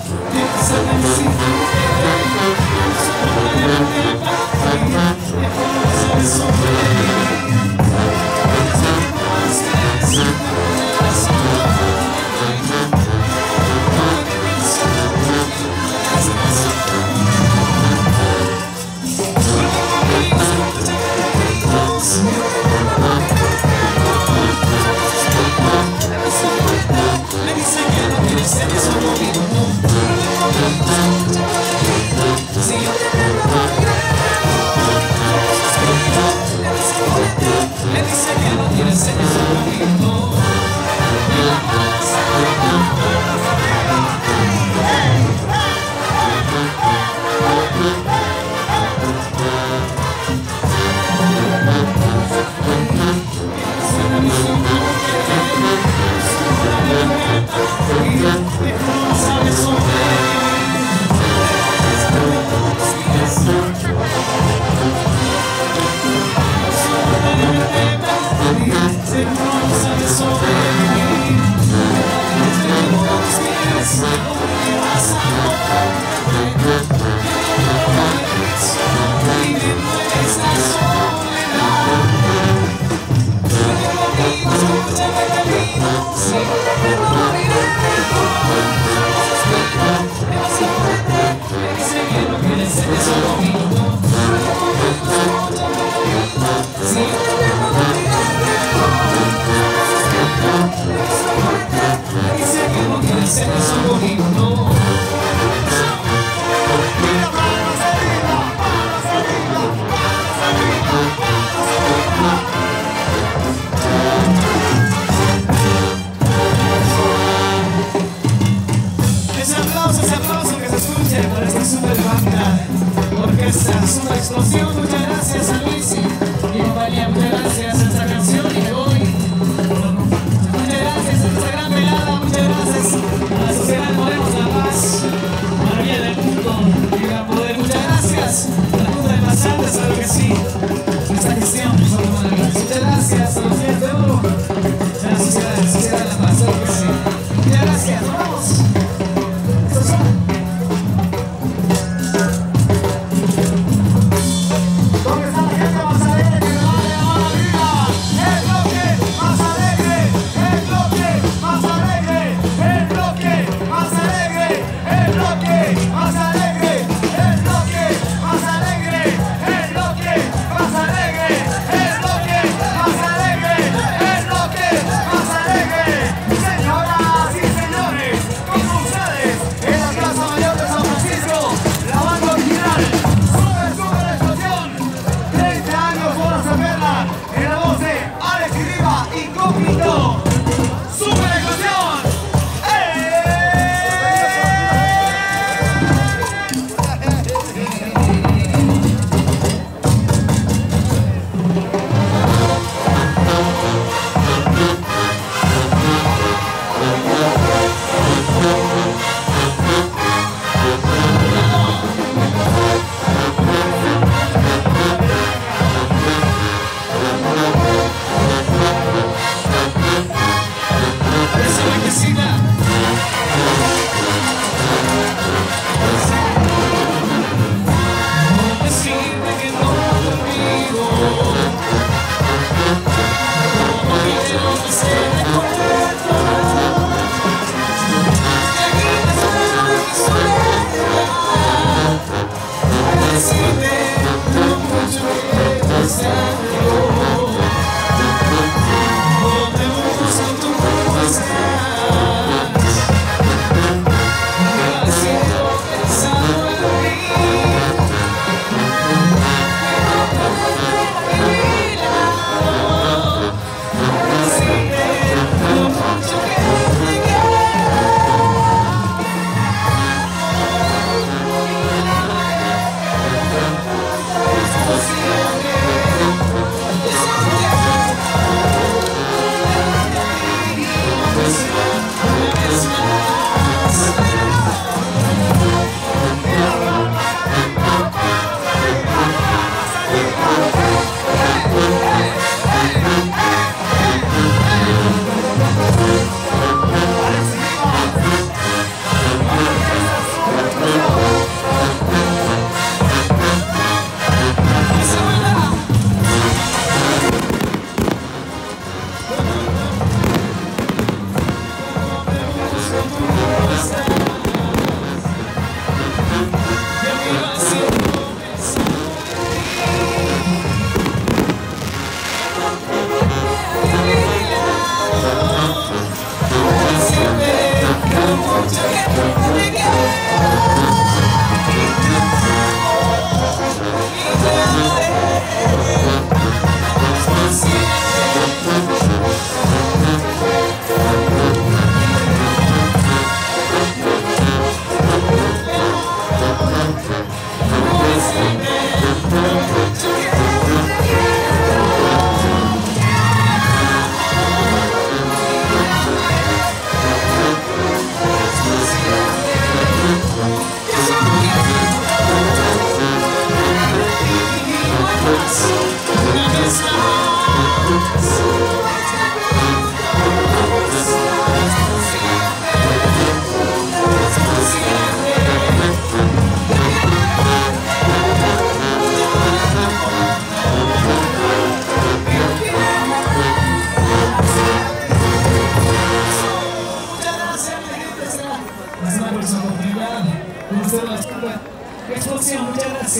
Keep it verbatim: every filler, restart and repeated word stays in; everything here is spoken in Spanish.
Explosión, muchas gracias a Luis y compañía, muchas gracias a esta canción y me voy. Muchas gracias a esta gran velada, muchas gracias a la sociedad Moremos La Paz, maravilla del mundo y gran poder, muchas gracias a la Junta de Pasantes, claro que sí, esta gestión, muchas gracias a los días de oro, a la sociedad, la sociedad de La Paz, claro que sí, muchas gracias, nos vamos. Estos son. Explosión, muchas gracias.